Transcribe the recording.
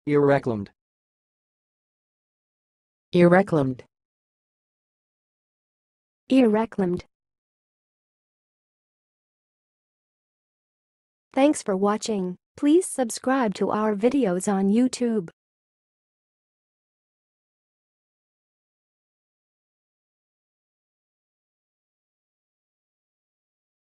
irreclaimed, irreclaimed, irreclaimed. Thanks for watching. Please subscribe to our videos on YouTube.